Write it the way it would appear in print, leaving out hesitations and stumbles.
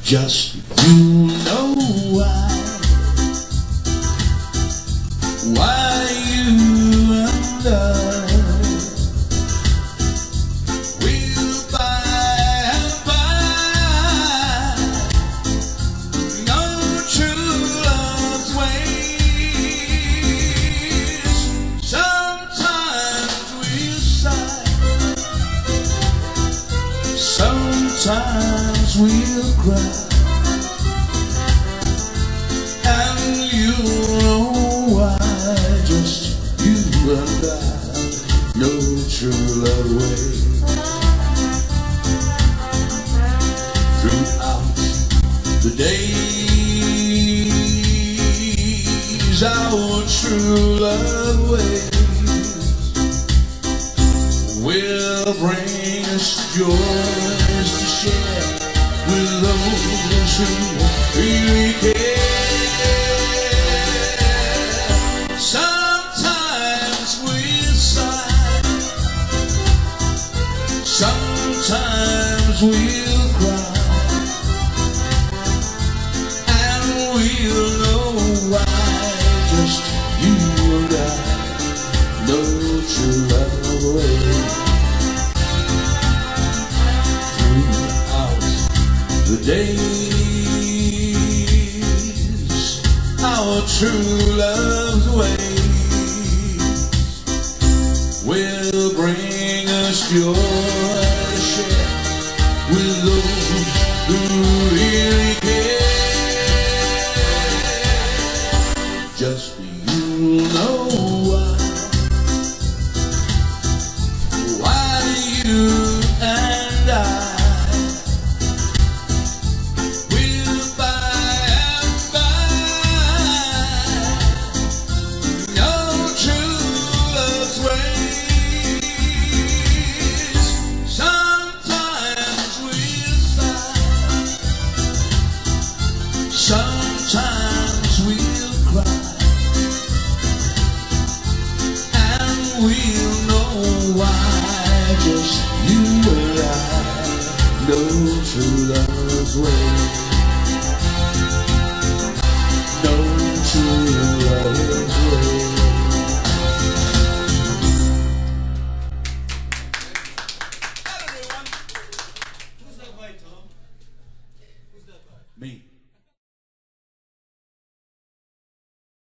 Just you know why you and I will by and by know true love's ways. Sometimes we'll sigh, sometimes we'll cry, and you know why. Just you and I know true love way. Throughout the days, our true love ways will bring us joys to share with those who really care. Sometimes we'll sigh, sometimes we'll cry, and we'll know why. Just you and I know true love way. The days, our true love's ways will bring us joy to share with those who really care. Just you know why you and I sometimes we'll cry, and we'll know why. Just you and I know true love's way.